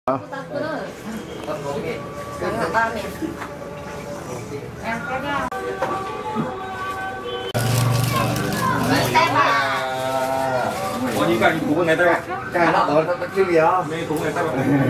Ini kan cũng người ta cái nó ở nó chưa gì đó mấy cũng người ta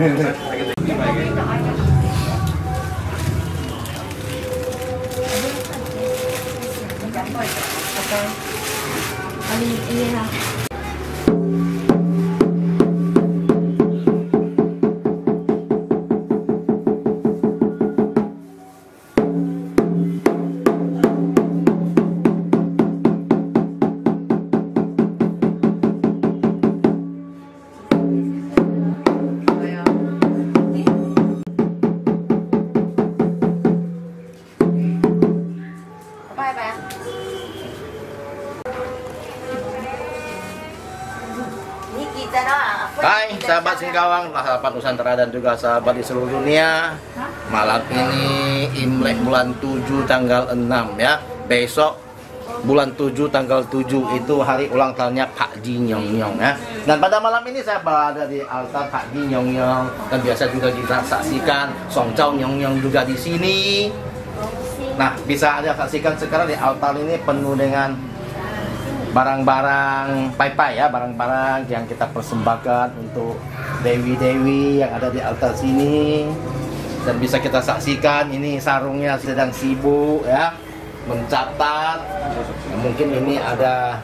Hai sahabat Singkawang, sahabat Nusantara dan juga sahabat di seluruh dunia. Malam ini Imlek bulan 7 tanggal 6 ya. Besok bulan 7 tanggal 7 itu hari ulang tahunnya Pak Ji Nyong Nyong ya. Dan pada malam ini saya berada di altar Pak Ji Nyong Nyong, dan biasa juga kita saksikan Song Chow Nyong Nyong juga di sini. Nah, bisa Anda saksikan sekarang di altar ini penuh dengan barang-barang pai-pai ya, barang-barang yang kita persembahkan untuk dewi-dewi yang ada di altar sini. Dan bisa kita saksikan ini sarungnya sedang sibuk ya, mencatat. Mungkin ini ada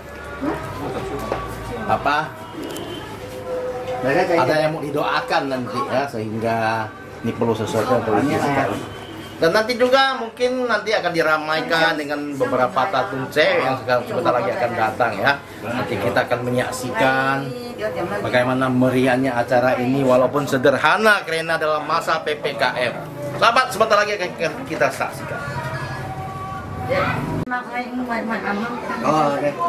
apa? Ada yang mau didoakan nanti ya, sehingga ini perlu sesuatu yang perlu disaksikan. Dan nanti juga mungkin nanti akan diramaikan dengan beberapa tatunce yang sebentar lagi akan datang ya. Nanti kita akan menyaksikan bagaimana meriahnya acara ini walaupun sederhana karena dalam masa PPKM. Sahabat, sebentar lagi akan kita saksikan. Oh, oke.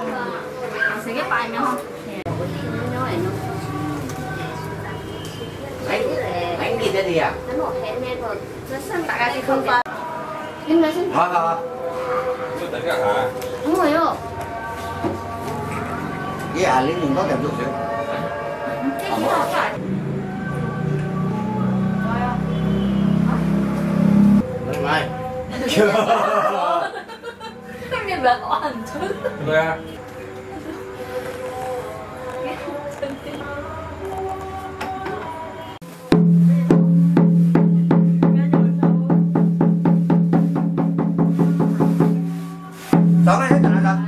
anh gì đây à Nó sân tại cái không phải. Nhưng mà sân. Đúng rồi ạ. với Lý đừng có kèm chút xíu Mai. Không biết là có ăn chứ. Rồi Con lấy hết rồi đó.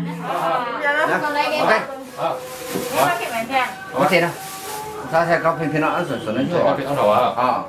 có tiền đâu sao sẽ có phim nó ăn sườn sườn lên chỗ có phim ăn đầu à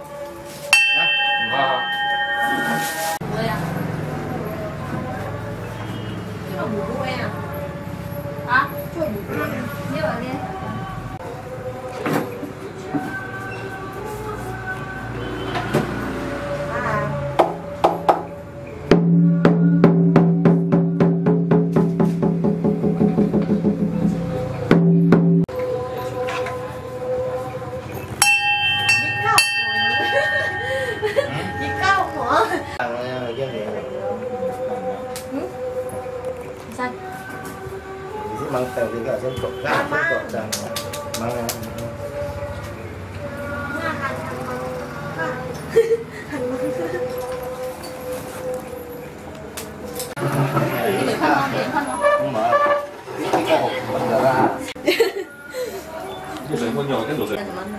Mang tờ thì cả dân cột ra cột rằng mang không mở cái hộp mình ra cái sợi con nhỏ cái đồ sợi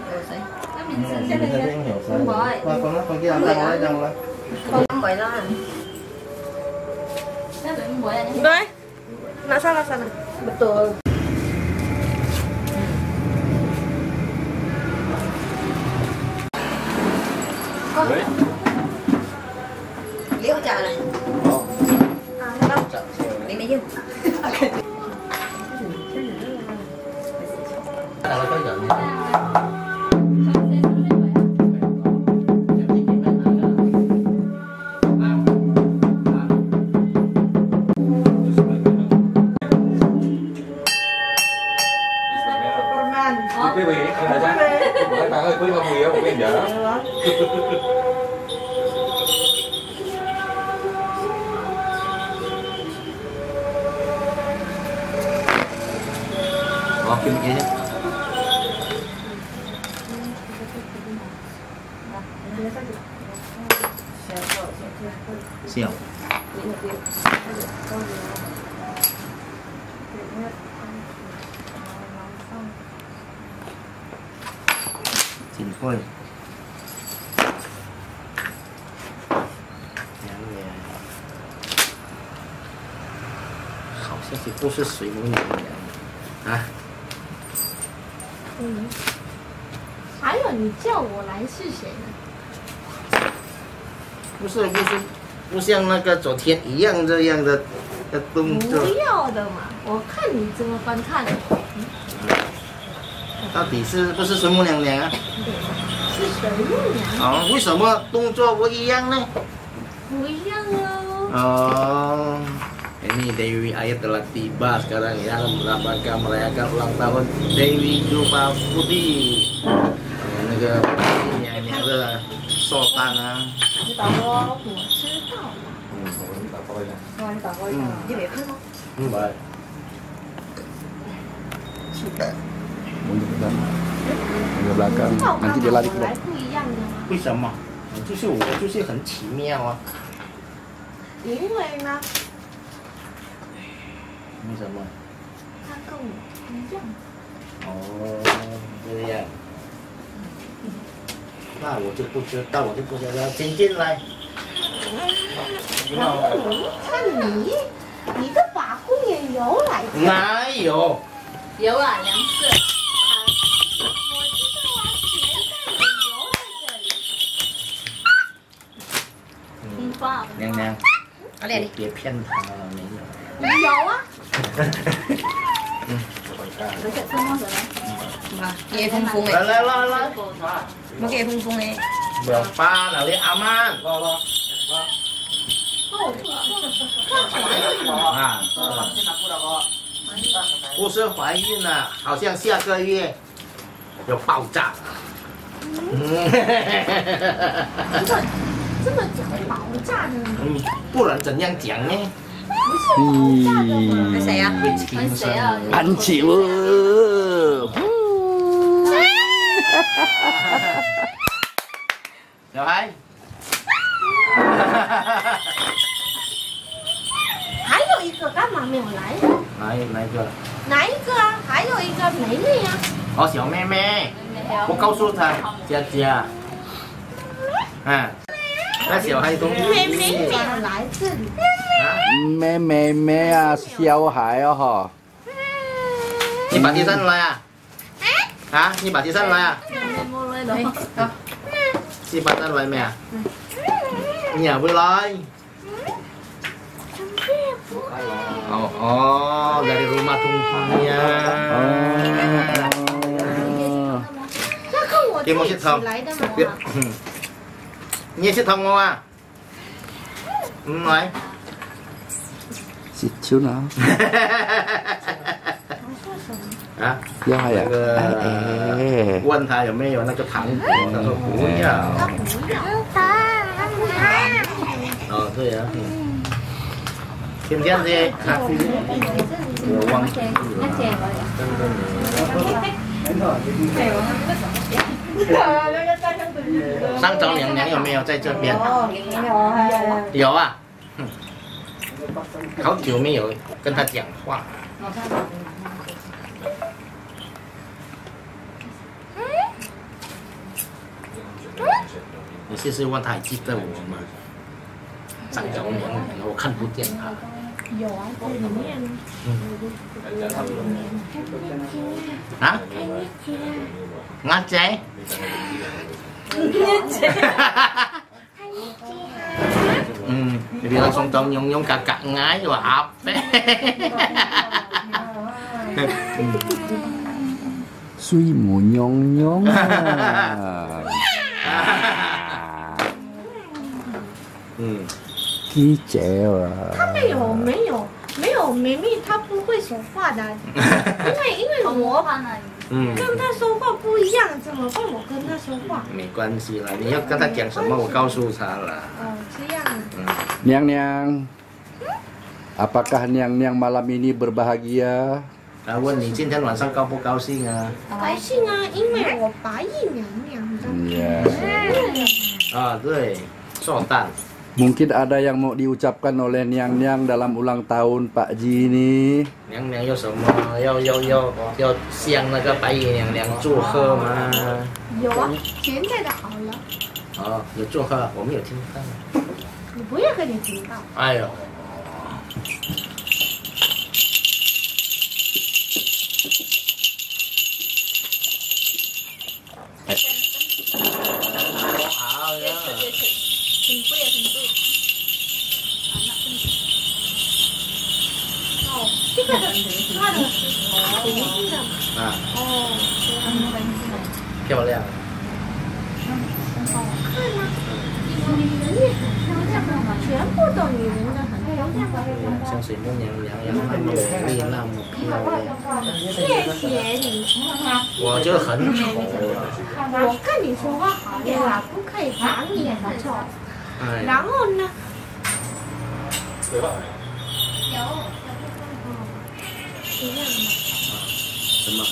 con kia làm đâu đấy đâu đấy Không vậy đó. Đấy. Nak sana sana. Betul. đấy Liễu trà này. Đâu? Đi mấy chứ. là có giận quý vị các bạn ơi, quý ba mùi á, một cái vợ kim kia 笑。真会。好像是不是水母娘娘啊？ 嗯。还有，你叫我来是谁呢？ 不像那个昨天一样这样的动作。 不要的嘛，我看你怎么观看。 到底是不是水母娘娘啊？ 是水母娘。 哦，为什么动作不一样呢？ 不一样哦。 Oh, ini Dewi Ayu telah tiba sekarang ya dalam merayakan ulang tahun Dewi Dupa Putih. 那个娘娘的寿诞啊。 你打过，我知道。 你打包一下。 你打过一下，你没看吗？ 没。 Mundur ke depan. Ke belakang. Nanti dia lari keluar. 不一样的吗？ 为什么？就是我就是很奇妙啊。 因为呢， 为什么？ 他跟我一样。 哦，这样。那我就不知道，我就不知道，请进来。 看你的把控也有来着。 哪有？ 有啊，梁色。我知道啊，钱袋也有在这里。你爸。 娘娘，别骗他了，没有。 有啊。 Nghe phung phung Lên này, lên lên. mà nghe phung phung này. Được ba là đi aman. À, 不是怀孕了，好像下个月有爆炸。 这么讲爆炸呢？ 不然怎样讲呢？ 不是爆炸的吗？ Với谁啊？ 跟谁啊？ 安琪。 小孩。 还有一个干嘛没有来？ 哪一个？ 哪一个啊？还有一个梅梅呀。 哦，小妹妹，我告诉她，佳佳，嗯，那小孩东西。 梅梅没有来这里。 妹啊，小孩哦哈。 你把第三来啊？啊，你把第三来啊？你把第来没啊？Nhà vui lôi. Oh, dari rumah tunggunya. Kim mau xịt thông. Biết. Nghe xịt thông không à? Nói. Xịt xíu nào. Hả? Dạ hay à? Quân thầy ở mấy nó cho thẳng nó cũ nhá. Thôi hả? Kim Thiên gì? Sang cháu娘娘有没有在这边？有啊。好久没有跟他讲话。你试试问他还记得我吗？上周娘娘，我看不见他。 有啊，在里面。 啊？阿姐。Dia langsung tahu nyong-nyong kakak ngai wah apa. Suy mù nhong nhong à. 鸡姐啊！ 他没有梅梅，他不会说话的，因为我跟他说话不一样，怎么办？我跟他说话。 没关系啦，你要跟他讲什么，我告诉他了。 哦，这样啊。 Niang Niang, apakah Niang Niang malam ini berbahagia? 他问你今天晚上高不高兴啊？ 高兴啊，因为我怀孕娘娘的。 啊，对，寿诞。 Mungkin ada yang mau diucapkan oleh Niang-Niang dalam ulang tahun Pak Ji ini. 娘娘有什么要向那个白衣娘娘祝贺吗？ 有啊，现在的好了， 哦，有祝贺，我们有听到。 你不要跟你听到。 哎呦，好呀， 很贵很贵。哦，这个的它的红色的嘛。 啊， 哦， 漂亮。 好看啊！女人也很漂亮啊，全部都女人的很漂亮。 像水木娘娘一样那么美丽，那么漂亮。 谢谢你。 我就很丑了。 我跟你说话好呀，不可以长眼丑。 哎， 然后呢？ 什么？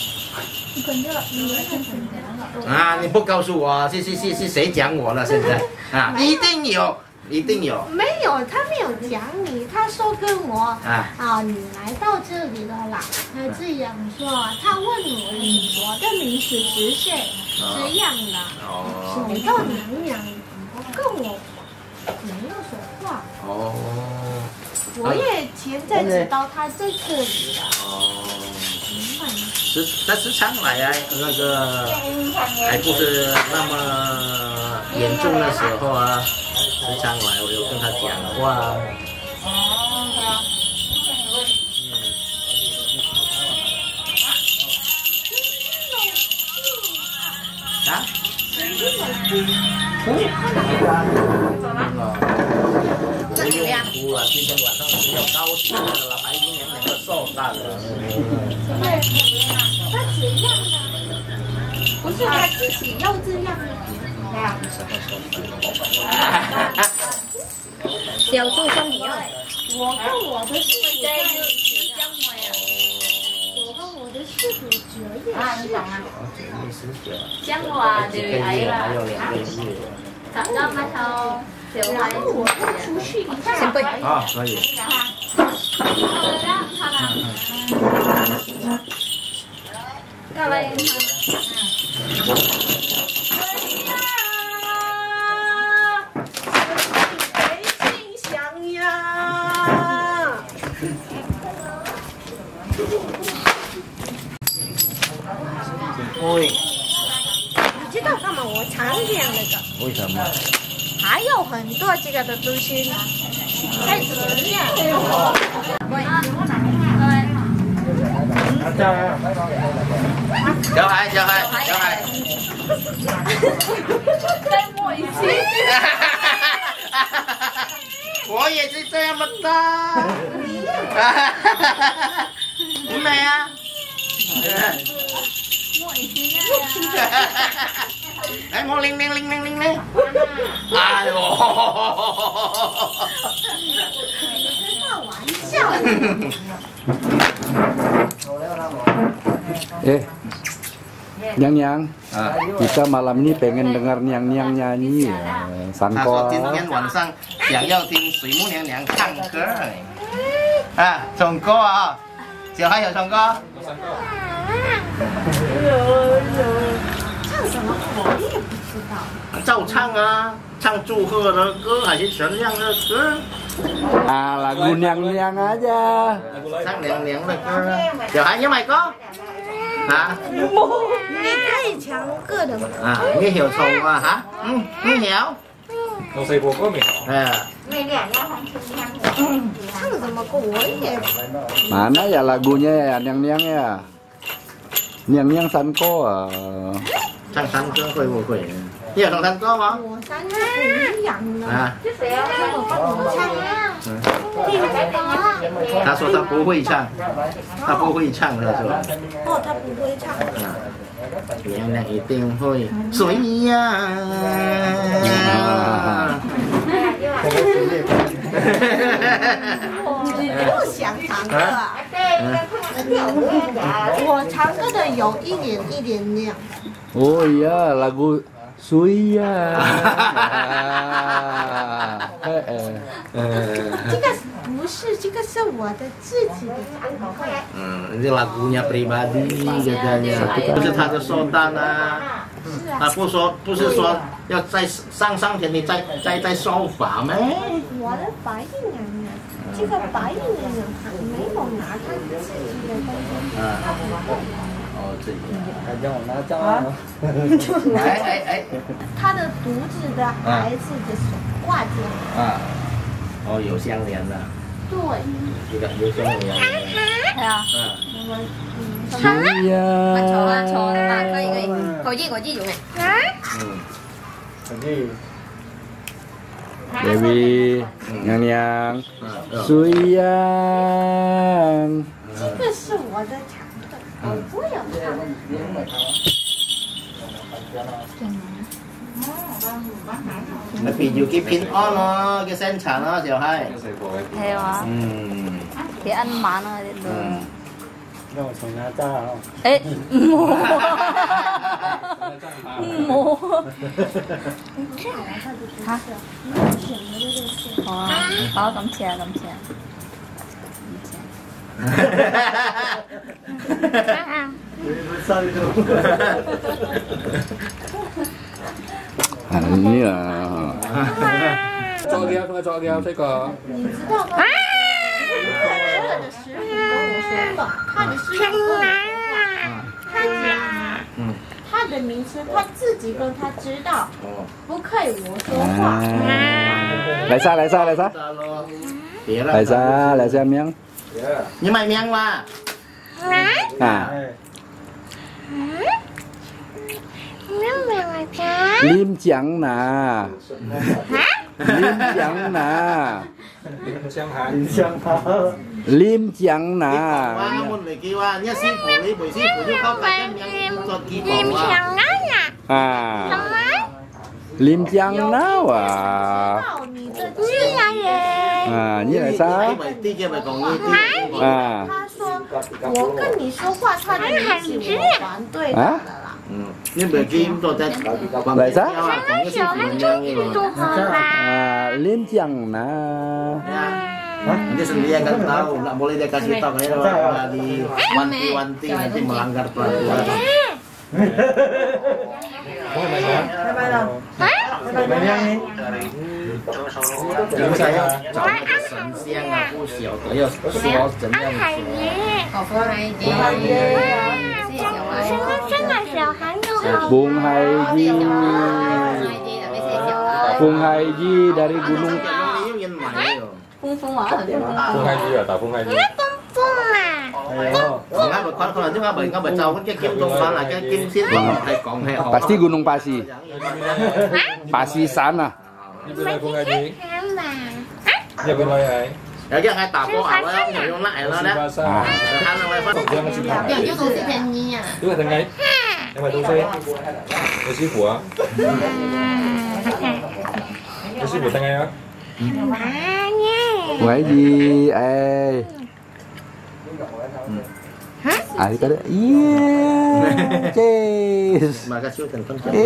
啊！你不告诉我是谁讲我了？现在啊，一定有，一定有。 没有，他没有讲你，他说跟我你来到这里了啦，他这样说，他问我的名字10岁，这样的，手到娘娘跟我没有说话。 哦。 我也现在知道他在这里了。 哦。 明白吗？ 他时常来啊，那个还不是那么严重的时候啊，时常来，我有跟他讲话。啊？不用哭了，今天晚上只有高兴的了，白衣娘娘的寿诞了。 他这样的，不是他自己要这样的。 小猪身体啊！ 我跟我的师傅在一起，我跟我的师傅9月10。 讲话就还有2个月。 然后我再出去一下。 啊，可以。 各位。 会。 你知道干嘛？我常讲那个。 为什么？ 还有很多这个的东西呢，在前面。 小孩。 再摸一次。 我也是这样大。美啊！哎，摸铃。哎呦！ 开玩笑。 Niang-Niang, kita malam ini pengen dengar Niang-Niang nyanyi ya. 他说 Sangko. 今天晚上想要听水木娘娘唱歌。啊，唱歌啊！小孩有唱歌？ 唱什么我也不知道。 照唱啊，唱祝贺的歌还是什么样的歌？ Lagu Niang-Niang aja. 唱娘娘的歌。小孩有买歌？啊？ 你太强个的嘛。 啊，你有唱啊？哈？你有？ 我細個歌未學。 唱什么歌我也。 Mana ya lagunya ya Niang-Niang ya? Niang-Niang Sanko. 唱山歌会不会？你有唱山歌吗？ 我山歌不一样的。 啊。 我帮我唱啊。 他说他不会唱，他不会唱，他说。 哦，他不会唱。 娘娘一定会。谁呀？ 不想唱歌啊。我唱歌的有一点那样。 Oh iya, lagu 水呀。 这个不是，这个是我的自己的长辈。 Ini lagunya pribadi katanya. Itu他的寿诞啊。啊，不是说要在上天，你在烧法吗？ 我的白衣娘娘，这个白衣娘娘还没有拿她自己的东西。 哦，这还叫我拿账。 他的独子的孩子的手挂件。 哦，有相连的。 对。 有相连的。 係啊。 水呀。 坐啊坐啊，可以，我知做咩 ？Dewi, Nyang, Suyang。 这个是我的长辈，我不要他。 Vì dù cái pin on nó cái sen chả nó chiều hay. Hay quá. Thì ăn mặn rồi được. Đâu mà nhà cha không? Ê, mồ. Hả? Cảm謝. Ini ya. 做料，做料这个。 你知道吗？这个的师傅跟我说过，他的师傅跟我说过，他讲，他的名字他自己跟他知道，不可以我说话。 来啥？来啥miếng? Nhưng mày miếng mà. Lim Giang Na. Lim Giang Na. Lim Giang Na. Nhớ sư phụ đi, buổi sư phụ đi khóc cả miếng cho ký cổ Lim Giang Na à? Như là sao? 他说我跟你说话，他的名字我反对的了啦。 Nhưng bởi vì tôi sẽ Lại sao? Lim Giang Na. Dia sendiri akan tahu, nggak boleh dia kasih tahu kalau di wanti-wanti nanti melanggar peraturan. Jadi saya找那个神仙啊，不晓得要说怎么样说。 Bung Haiji. Bung Haiji dari Gunung. Phung hả? Phung Hai Di à? Tàu Phung Hai Di. Ngã bởi trâu cái kim tung đó là cái kim xiết còn hay ổn. Pasti Gunung Pasi. Pasi sana. Đi bên này Phung Hai Di. Đi bên này ai? Rồi chứ hai tàu có ảo đó, nhảy vô lại đó đó. Ăn là phải Tổng giám là sư phụ. Chứ tôi sẽ thêm nhi à. Đúng là thằng ấy. Em phải đúng xe. Để sư phụ á. Để sư phụ thằng ấy á. Ngoại gì ê? Ai cái đó? Yeah. Cheers. mà ra siêu thành con chó.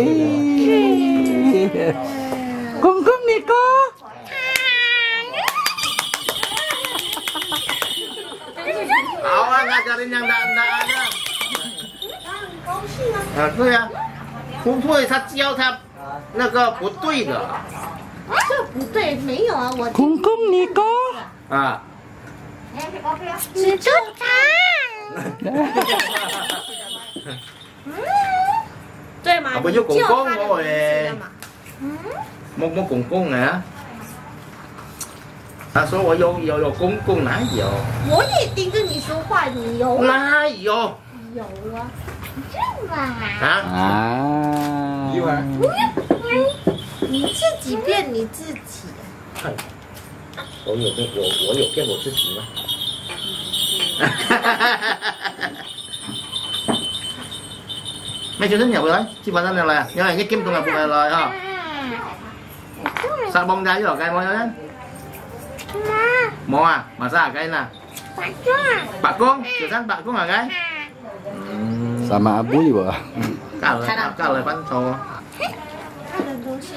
Cung nè cô. Awas ngajarin yang enggak ada. Ah, 对呀，不会，他教他那个不对的。 这不对，没有啊，我公你哥啊， 是正常。对吗？ 不就公公我哎。 摸公公啊。他说我有公公哪有？ 我也听跟你说话，你有吗？ 哪有？ 有啊，这么啊？ 有啊。 你自己骗你自己。 我有骗我自己吗？Mấy chú thích nhập rồi đấy, chị bạn này là như này cái kim tung là phụ này rồi ha. Sao bông ra với cái môi đấy? Mò à, mà sao cái nè? Bạn con, chị sang bạn con là cái. Sama Abu juga. Cả lời bắn trò.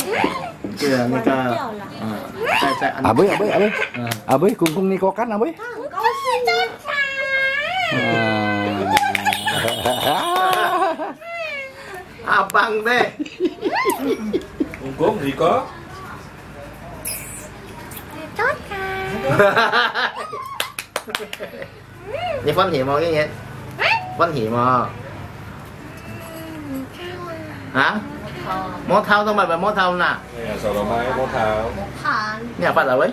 这个那个，在阿妹，阿妹，kungkung nikokan abe. 他很高兴。 Abang deh. Kungkung gì có? Tốt cả. Như phân hiểm cái gì? Phân hiểm à? Hả? Mó thao không phải mó thao nè. Sầu đậu mai mó thảo. Nhà phát là mấy?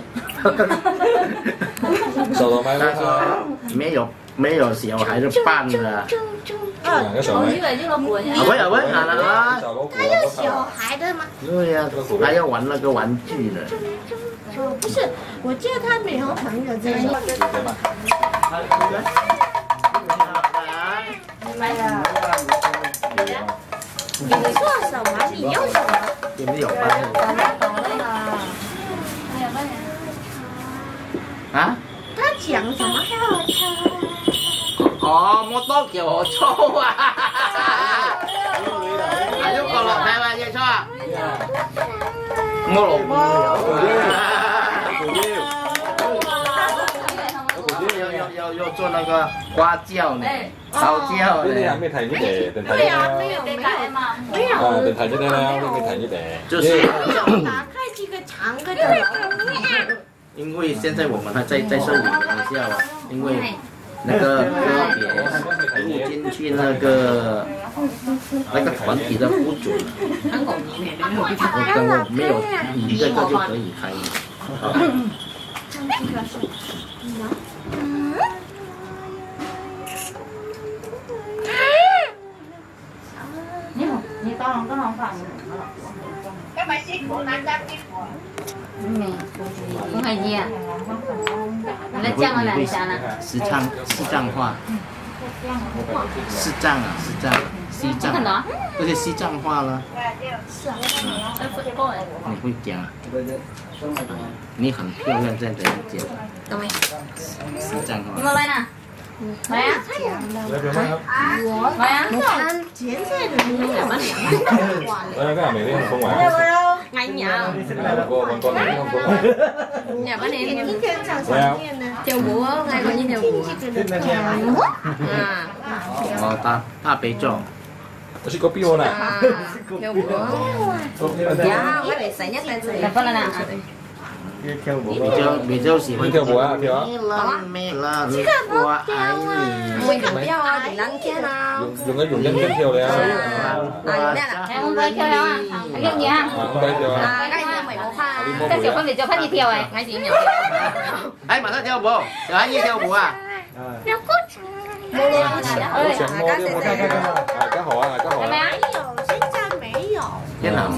Sầu đậu mai mó thảo. 没有小孩就拌了。 cái sầu mai. À với à là. 他有小孩的吗？ 对呀，还要玩那个玩具呢。 不是，我记得他没有朋友这样。你做什么？你用什么？ 有没有班？啊？ 他讲什么？ 哦，摩托叫我抽啊！阿喐個落睇嘛，嘢錯啊！摩羅要做那个花椒呢，烧椒 Cái 呢 này。mới thầy như để đừng thầy 对 như 啊， thế 没有没有没有。 nào. Đừng thầy như thế nào, đừng thầy như thế. 就是打开这个长个的。 因为现在我们还在受理一下啊，因为那个个别录进去那个团体的不准，我没有你这个就可以开。 你当然饭。không hay gì à? Nó chăng là sao nè? 视障话，视障啊，西藏，而且西藏话了。你会讲，你很漂亮，这样子讲。西藏话。 你过来呢？来啊！来啊！ 我看前菜的没有吗？ Cái này mình đi không ngoài. Ngay nhà. Con này không có ngoài. Nhà bên này 今天早上念的。 theo búa, ngay còn như theo búa. À. 哦，大悲咒。 Nó chỉ có piano này. Theo búa. Dạ, mấy bạn sợ nhất là gì? Là phân là nào? 比较喜欢跳舞啊，跳啊！ 美了，我爱你。 Mình không biết thì lắng kia nào. Dùng nhân chân跳đấy. Em không bay theo đâu à? Anh biết gì à? Không bay theo. Cái này mày một pha. Cái tiểu phân biệt cho phát đi theo này. Ngay gì nhỉ? Ấy mà nó theo bộ, chờ anh như theo bộ à? Nó cút. Cá hổ à, cá hổ. 没有，现在没有。 Thế nào?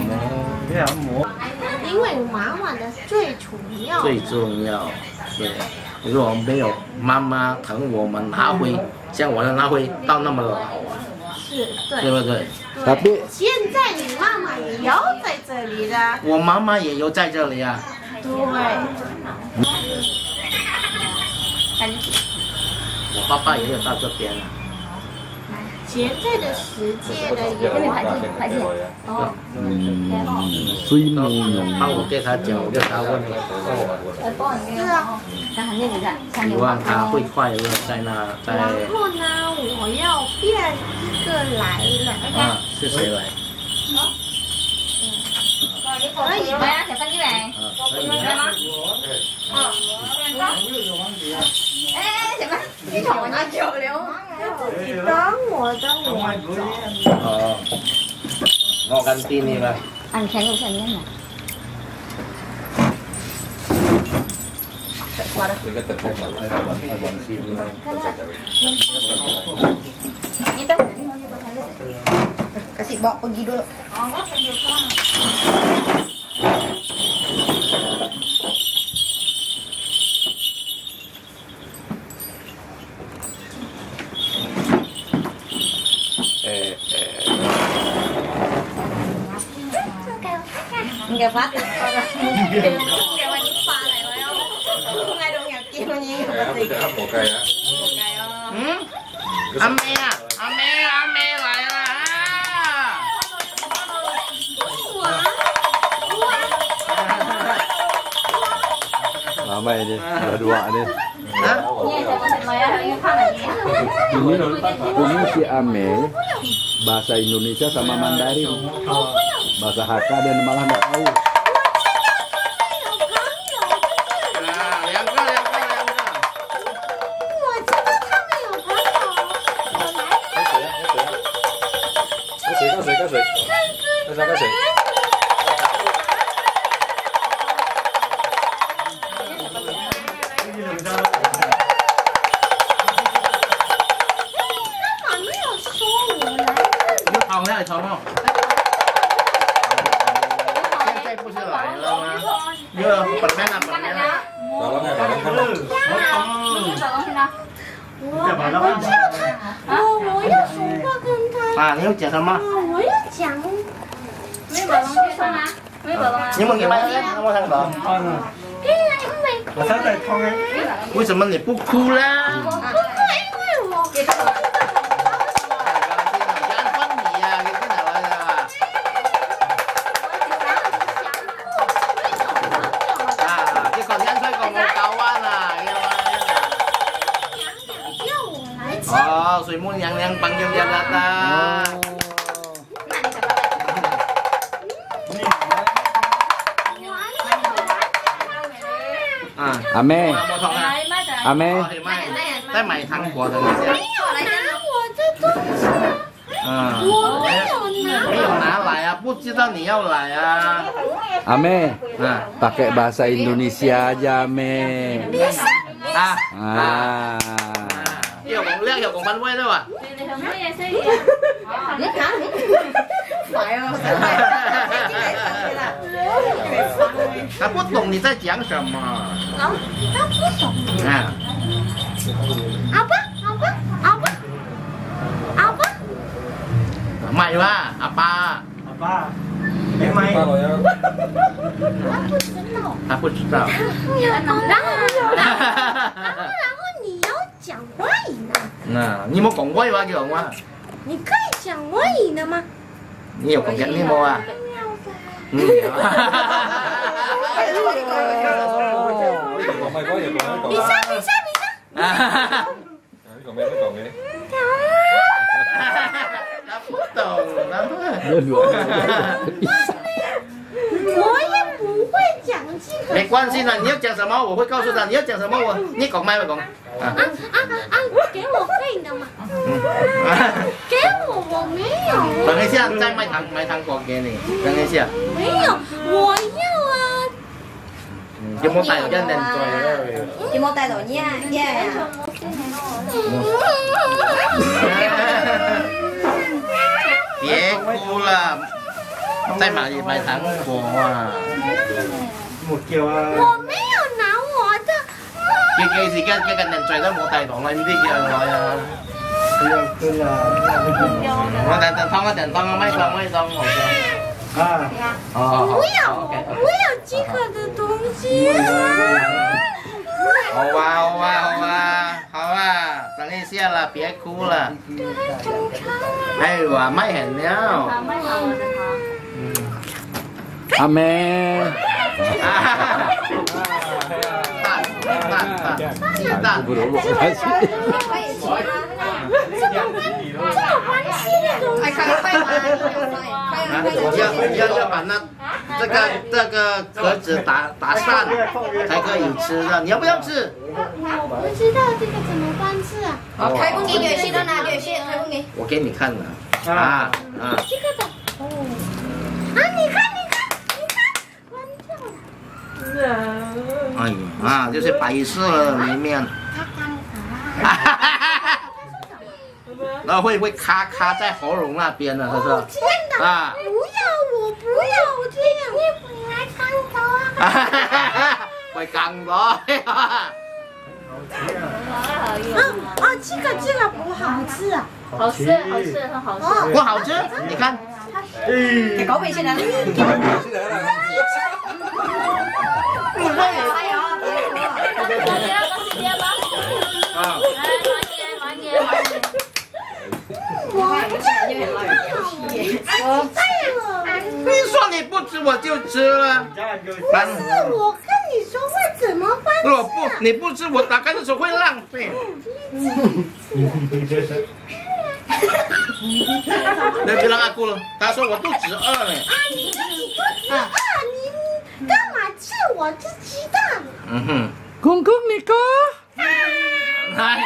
因为妈妈的最重要。 最重要，对。如果没有妈妈疼我们，哪会像我的哪会到那么老啊？ 是，对。 对不对？ Tapi 现在你妈妈也要在这里的。 我妈妈也有在这里啊。 对。 我爸爸也有到这边啊。 现在的世界的有。哦。 suy mù 帮我给他讲，我给他问。 是啊。 希望他会快乐在那在。 然后呢，我要变一个来了。 啊，是谁来？ 可以吗？小分机来。 可以吗？ 哎，什么？你同我交流。 等我走。 哦，我跟弟弟了。 Ăn khen cũng khen nhé. Đừng có tịch không mà. Kasih bawa pergi dulu. Nghe phát kêu anh pha này phải không? Không ai đâu nhạc kia mà nhiều. Một cây á. Ame lại rồi. ramai ini. Ada dua nih. Hah? Ini si Ame bahasa Indonesia sama Mandarin. Bahasa Hakka dan malah nggak tahu. 啊，你要讲什么？ 我要讲。 你们给麦克，我看到。 我现在痛哎。 为什么你不哭呢？哦，水木娘娘panggil dia datang. Ame, Ame, 在买糖果的那些。 拿我的东西。我没有拿来啊，不知道你要来啊。 Ame, pakai bahasa Indonesia aja, Ame. Bisa. Hiểu cũng liếc hiểu cũng văn quê đâu à?他不懂你在讲什么。 他不懂。阿爸，阿爸，阿爸，阿爸。 买吧，阿爸。 阿爸，没买。 他不知道。 然后你要讲外语呢？ 你冇講威話叫我啊？ 你可以講外語的嗎？ 你有講緊啲冇啊？ 比賽比賽比賽！ 講咩都講嘅。 他不懂， 我也不會講這個。 沒關係啦，你要講什麼我會告訴他，你要講什麼你講麥會講。 給我費的嘛？給我沒有。 等一下，再買糖果給你。等一下。 沒有，我要啊。 有冇帶我一定醉？ 有冇帶到耶？ 別哭了，再買糖果啊！ 冇叫啊！ 我沒有拿我的。 幾時間人醉都冇帶糖啦，呢啲叫我啊！ 對啦。 我等湯咪當我不要，不要這個的東西。 好啊，等一下啦，別哭了。哎呀，咪很了。 阿妹。 蛋。 不懂我还是。 这有關係的東西。 要把這個盒子打散才可以吃的，你要不要吃？ 我不知道這個怎麼辦吃啊？ 開工幾月先得拿月先開工幾？ 我給你看了。 這個的。你看，關掉了。 哎呀，就是白色裡面。然後會卡在喉嚨那邊了，是不是？ 天哪！我不要這樣。你來看到啊？ 會更多。 這個不好吃啊！ 好吃，很好吃。 不好吃？你看。 給狗背先啦。 你說你不吃我就吃了。 但是我跟你說會怎么办？ 如果不你不吃，我打开的时候会浪费。Dia bilang aku loh,他说我肚子饿了。 啊，你自己肚子饿，你干嘛吃我吃鸡蛋？ 嗯哼， 公公你哥。 来，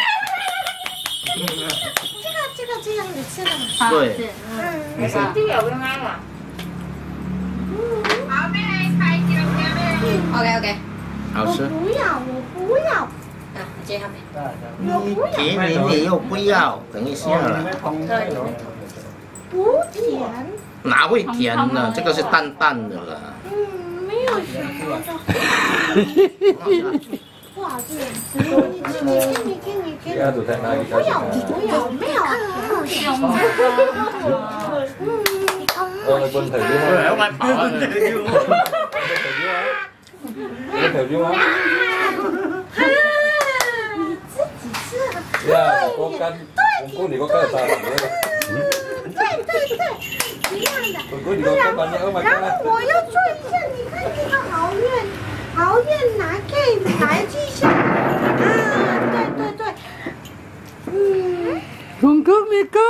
这样子吃的吗？ 对， 你是啲油要啱啊。OK， 好吃。 我不要。 啊，接下面。 你又不要，等一下了。 不甜。 哪会甜呢？这个是淡淡的啦。 没有什么的。不好吃。你听。 Cái tụi thằng này 不要，没有。 Quân thử chứ Rồi, ông anh bảo là Quân thử chứ không? 你自己吃。 Yeah, có canh. Có thì có cái sao nữa. 对，一样的。 Có thì có cái bao nhiêu mà 然后我要做一下，你看这个豪苑拿给来一下。啊，对。 公公你哥。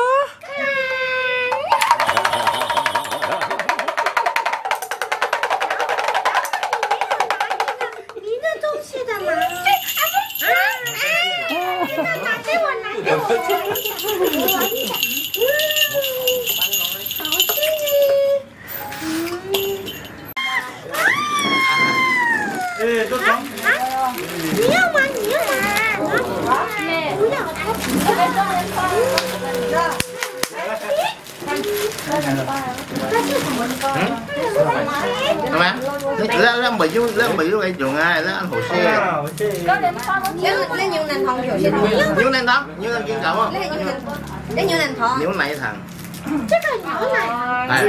你的东西的吗？拿给我。好吃哎，都长。 你要吗？不要。 Apa? Lên Mỹ lúc ấy dùng ai? Lên ăn hồ xe. Lấy nhiêu nền thon kiểu xin. Nhiêu nền đó? Nhiêu nền kiên trọng không? Lấy nhiêu nền thon. Nhiêu này thằng. 这个牛奶。 哎，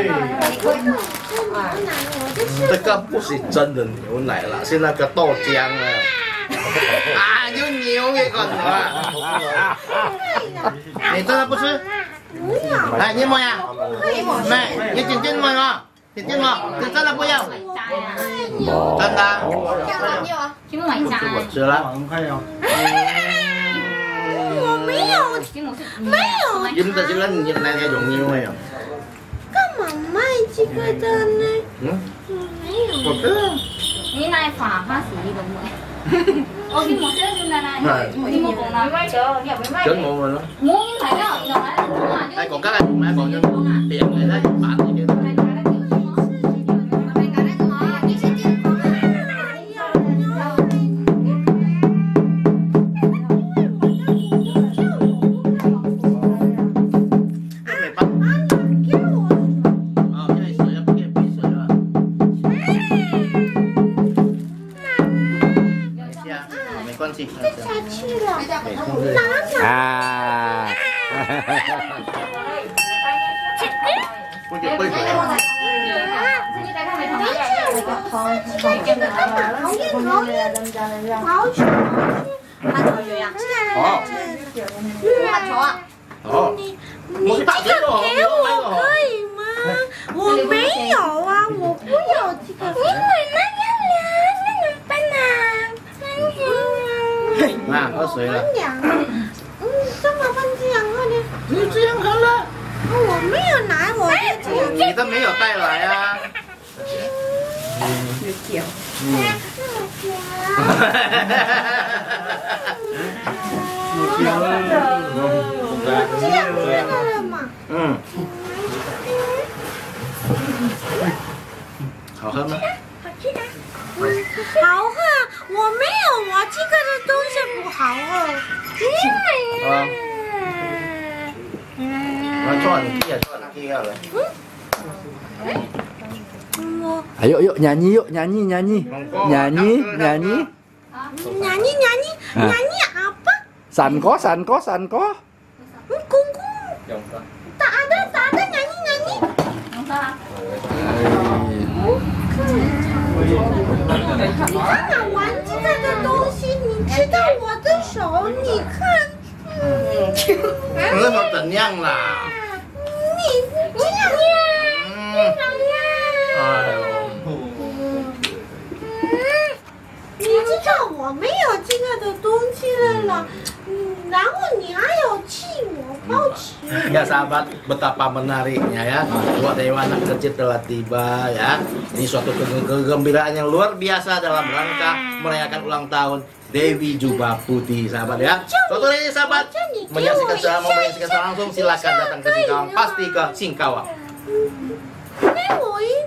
这个不是真的牛奶啦，是那个豆浆啊。啊，有牛一个啊！你真的不吃？ 不要。 来，你摸呀？妹，你点点摸吗？点点摸，你真的不要？真的？ 请问买家？ 我吃了。 我没有。 Chúng ta chỉ lên Việt Nam dùng nhiều hay không? 干嘛卖这个的呢？没有。 我知道。 你来法它是一个么？我听我这就来来，你冇講啦。 Chết một rồi đó. Muốn phải đó, rồi lại Đây còn các anh mẹ còn nhân tiền này đó, bạn gì kia. À. Ồ, một cái tặng 给我可以吗？我没有啊，我不要这个。因为那样凉，那怎么办呢？ 啊，喝水了。 凉。这么笨这样喝的？ 你这样喝了？ 我没有拿，我就这样。 你都没有带来啊。 这样喝的了嘛？ 嗯。好喝吗？ 好喝，我没有，我这个的东西不好喝。 啊。我做你kia rồi. Ayo yuk nyanyi yuk nyanyi. Nyanyi. Nyanyi apa? Sanko. Kung. Tak ada nyanyi. 你干嘛玩这个的东西？你吃到我的手，你看。 那么怎样啦？ 你这样。哎呦。你这个我没有这个的东西了啦。然后你还有气我包吃。 Ya sahabat, betapa menariknya ya. Buat Dewa anak kecil telah tiba ya. Ini suatu kegembiraan yang luar biasa dalam rangka merayakan ulang tahun Dewi Jubah Putih, sahabat ya. Suatu hari sahabat menyaksikan secara langsung, silakan datang ke Singkawang, pasti ke Singkawang. 给我一